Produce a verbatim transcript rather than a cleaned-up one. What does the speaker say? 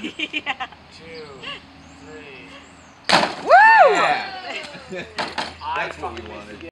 Yeah. Two, three. Woo! Yeah. That's what we wanted.